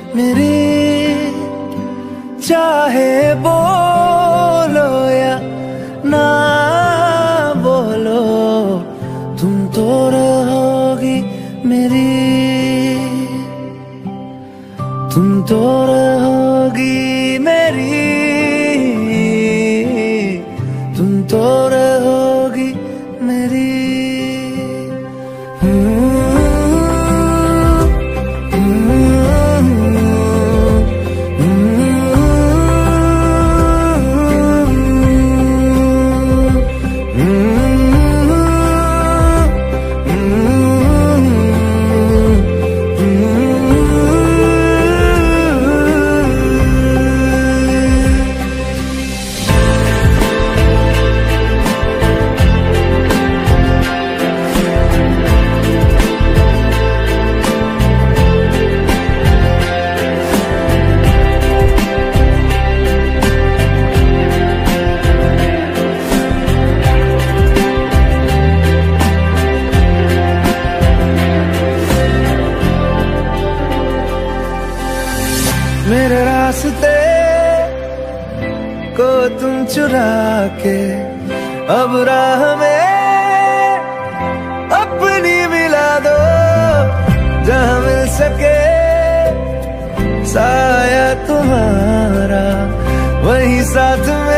मेरी, चाहे बोलो या ना बोलो, तुम तो रहोगी मेरी, तुम तो रहोगी मेरी, तुम तो रहोगी मेरी। मेरे रास्ते को तुम चुरा के अब राह में अपनी मिला दो, जहाँ मिल सके साया तुम्हारा वही साथ में